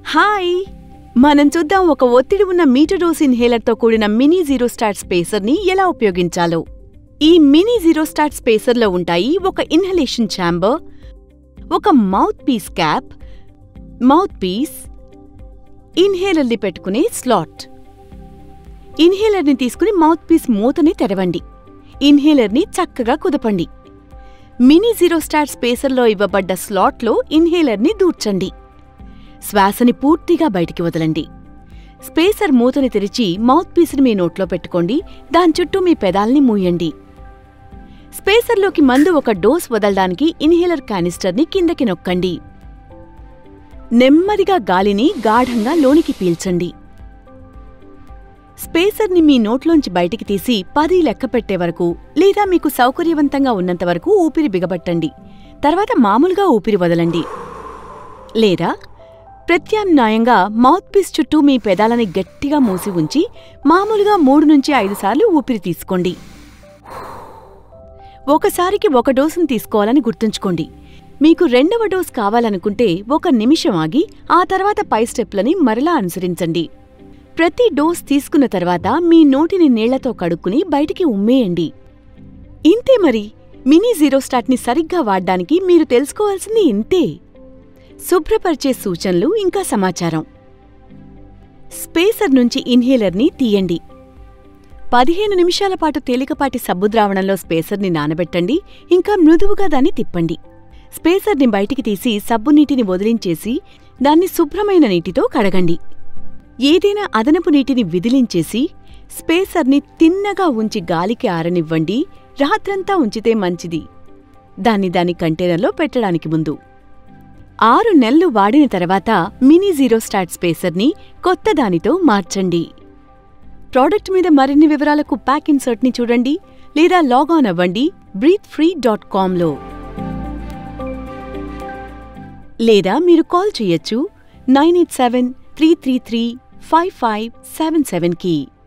Hi! మనం చూద్దాం ఒక ఒత్తిడి ఉన్న మీటర్డోస్ ఇన్హేలర్తో కూడిన మినీ జీరోస్టాట్ స్పేసర్ని ఎలా ఉపయోగించాలో. ఈ మినీ జీరోస్టాట్ స్పేసర్లో ఉంటాయి ఒక ఇన్హలేషన్ ఛాంబర్, ఒక mouth piece cap, mouth piece, ఇన్హేలర్ని పెట్టుకునే స్లాట్. ఇన్హేలర్ని తీసుకుని మౌత్ పీస్ మూతని తెరవండి. ఇన్హేలర్ని చక్కగా కుదపండి. మినీ జీరోస్టాట్ స్పేసర్లో ఇవ్వబడ్డ స్లాట్లో ఇన్హేలర్ని దూర్చండి. శ్వాసని పూర్తిగా బయటికి వదలండి. స్పేసర్ మూతని తెరిచి మౌత్ పీస్ని మీ నోట్లో పెట్టుకోండి. దాని చుట్టూ మీ పెదాల్ని మూయండి. స్పేసర్లోకి మందు ఒక డోస్ వదలడానికి ఇన్హేలర్ కానిస్టర్ని కిందకి నొక్కండి. నెమ్మదిగా గాలిని గాఢంగా లోనికి పీల్చండి. స్పేసర్ని మీ నోట్లోంచి బయటికి తీసి 10 లెక్క పెట్టే వరకు లేదా మీకు సౌకర్యవంతంగా ఉన్నంతవరకు ఊపిరి బిగబట్టండి. తర్వాత మామూలుగా ఊపిరి వదలండి. లేదా ప్రత్యామ్నాయంగా మౌత్ పీస్ చుట్టూ మీ పెదాలని గట్టిగా మూసి ఉంచి మామూలుగా 3 నుంచి 5 సార్లు ఊపిరి తీసుకోండి. ఒకసారికి 1 డోసును తీసుకోవాలని గుర్తుంచుకోండి. మీకు 2వ డోస్ కావాలనుకుంటే 1 నిమిషం ఆగి ఆ తర్వాత పై స్టెప్లని మరలా అనుసరించండి. ప్రతి డోస్ తీసుకున్న తర్వాత మీ నోటిని నీళ్లతో కడుక్కుని బయటికి ఉమ్మేయండి. ఇంతే మరి. మినీ జీరోస్టాట్ని సరిగ్గా వాడ్డానికి మీరు తెలుసుకోవాల్సింది ఇంతే. శుభ్రపరిచే సూచనలు ఇంకా సమాచారం. స్పేసర్ నుంచి ఇన్హేలర్ని తీయండి. 15 నిమిషాల పాటు తేలికపాటి సబ్బు ద్రావణంలో స్పేసర్ని నానబెట్టండి. ఇంకా మృదువుగా దాన్ని తిప్పండి. స్పేసర్ని బయటికి తీసి సబ్బు నీటిని వదిలించేసి దాన్ని శుభ్రమైన నీటితో కడగండి. ఏదైనా అదనపు నీటిని విదిలించేసి స్పేసర్ని తిన్నగా ఉంచి గాలికి ఆరనివ్వండి. రాత్రంతా ఉంచితే మంచిది. దాని కంటైనర్లో పెట్టడానికి ముందు 6 నెలలు వాడిన తర్వాత మినీ జీరోస్టాట్ స్పేసర్ని కొత్త దానితో మార్చండి. ప్రోడక్ట్ మీద మరిన్ని వివరాలకు ప్యాక్ ఇన్సర్ట్ని చూడండి లేదా లాగాన్ అవ్వండి breathefree.comలో. లేదా మీరు కాల్ చేయొచ్చు 9873335577కి.